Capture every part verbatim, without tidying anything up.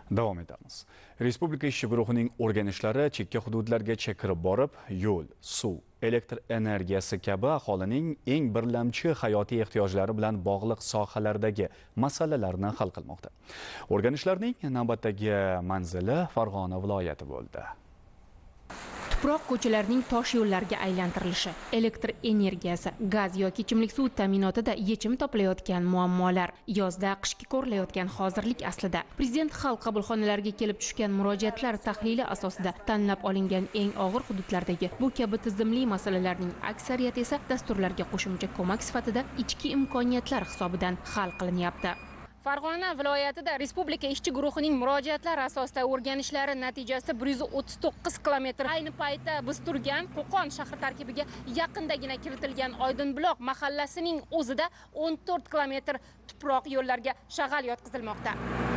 Davom etamiz. Respublika ishchi guruhining o'rganishlari chekka hududlargacha kirib borib, yo'l, suv, elektr energiyasi kabi aholining eng birlamchi hayotiy ehtiyojlari bilan bog'liq sohalardagi masalalarni hal qilmoqda. O'rganishlarning navbatdagi manzili Farg'ona viloyati bo'ldi. Tuproq ko'chalarning tosh yo'llarga aylantirilishi, elektr energiyasi, gaz yoki ichimlik suv ta'minotida yechim topilayotgan muammolar, yozda qishga ko'rilayotgan hozirlik aslida. Prezident xalq qabulxonalariga kelib tushgan murojaatlar tahlili asosida tanlab olingan eng og'ir hududlardagi bu kabi tizimli masalalarning aksariyati esa dasturlarga qo'shimcha ko'mak sifatida ichki imkoniyatlar hisobidan hal qilinyapti. Farg'ona viloyatida Respublika ishchi guruhining murojaatlari asosida o'rganishlari natijasida bir yuz o'ttiz to'qqiz kilometr ayni paytda biz turgan Qo'qon shahri tarkibiga yaqindagina kiritilgan Oydinbuloq mahallasining o'zida o'n to'rt kilometr tuproq yo'llarga shag'al yotqizilmoqda.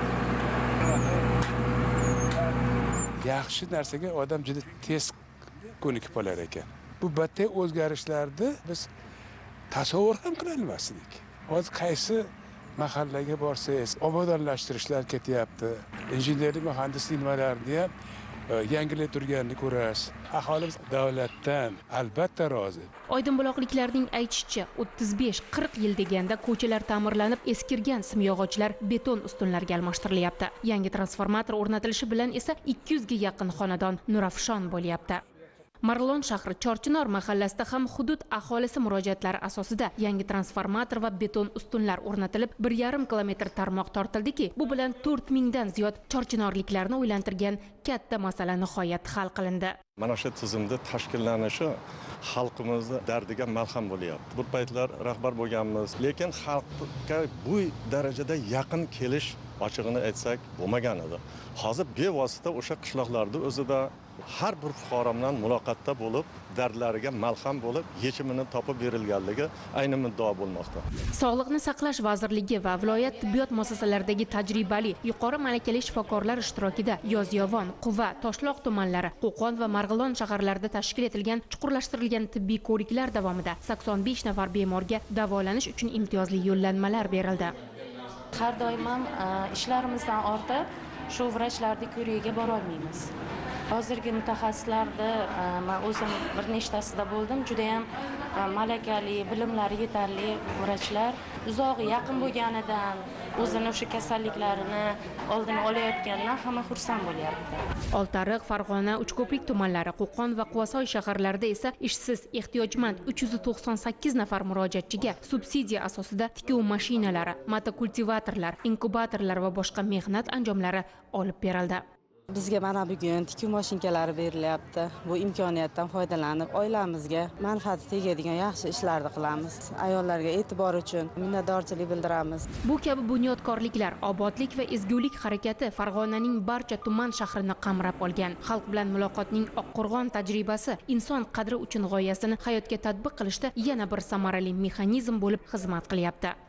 Yaxshi narsaga odam juda tez ko'nikib qolar ekan. Bu batay o'zgarishlarni biz tasavvur ham qila olmasdik. Hozir qaysi mahallaga borsangiz, obodonlashtirishlar ketyapti. Injenerlik muhandislik nimalarni ham yangilab turganini ko'rasiz. Aholimiz davlatdan albatta rozi. Oydinbuloqliklarning aytishicha, o'ttiz besh qirq yil deganda ko'chalar ta'mirlanib, eskirgan simyog'ochlar beton ustunlarga almashtirilyapti. Yangi transformator o'rnatilishi bilan esa ikki yuzga yaqin xonadon nurafshon bo'lyapti. Marg'ilon shahri Chorchinor mahallasida ham hudud aholisi murojaatlari asosida yangi transformator va beton ustunlar o'rnatilib, bir yarim kilometr tarmoq tortildiki, bu bilan to'rt mingdan ziyod chorchinorliklarni o'ylantirgan katta masala nihoyat hal qilindi. Mana shu tizimda tashkillanishi xalqimizni dardiga malham bo'lyapti. Bu paytlar rahbar bo'lganmiz, lekin xalqqa bu darajada yaqin kelish ochig'ini aytsak bo'lmagan edi. Hozir bevosita o'sha qishloqlarda o'zida har bir fuqaro bilan muloqotda bo'lib, dardlariga malham bo'lib, yechimini topib berilganligi ayni muddao bo'lmoqda. Sog'liqni saqlash vazirligi va viloyat tibbiyot muassasalaridagi tajribali yuqori malakali shifokorlar ishtirokida Yozyovon, Quva, Toshloq tumanlari, Qo'qon va Marg'ilon shaharlarida tashkil etilgan chuqurlashtirilgan tibbiy ko'riklar davomida sakson besh nafar bemorga davolanish uchun imtiyozli yo'llanmalar berildi. Har doim ham ishlarimizdan ortib shu vrachlarni ko'rigiga bora olmaymiz. Hozirgi mutaxassislarda men o'zim bir nechtasida bo'ldim. Juda ham malakali, bilimlari yetarli vrachlar uzog'i yaqin bo'lganidan, o'zini o'sha kasalliklarini oldini olayotgandan hamma xursand bo'lyapti. Oltiariq, Farg'ona, Uchko'prik tumanlari, Qo'qon va Quvasoy shaharlarida esa ishsiz, ehtiyojmand uch yuz to'qson sakkiz nafar murojaatchiga subsidiya asosida tikuv mashinalari, motokultivatorlar, inkubatorlar va boshqa mehnat anjomlari olib berildi. Bizga mana bugun tikuv mashinalari berilyapti. Bu imkoniyatdan foydalanib, oilamizga manfaati tegadigan yaxshi ishlarni qilamiz. Ayollarga e'tibor uchun minnatdorchilik bildiramiz. Bu kabi bunyodkorliklar, obodlik va ezgulik harakati Farg'onaning barcha tuman shahrini qamrab olgan. Xalq bilan muloqotning oqqo'rg'on tajribasi inson qadri uchun g'oyasini hayotga tatbiq qilishda yana bir samarali mexanizm bo'lib xizmat qilyapti.